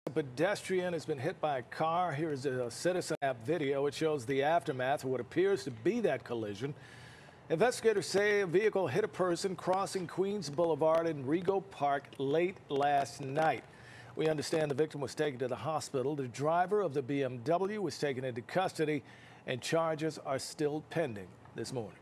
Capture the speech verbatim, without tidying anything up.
A pedestrian has been hit by a car. Here is a Citizen app video. It shows the aftermath of what appears to be that collision. Investigators say a vehicle hit a person crossing Queens Boulevard in Rego Park late last night. We understand the victim was taken to the hospital. The driver of the B M W was taken into custody, and charges are still pending this morning.